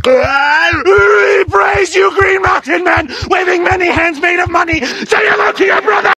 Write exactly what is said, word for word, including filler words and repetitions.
We praise you, Green Mountain Man, waving many hands made of money. Say hello to your brother!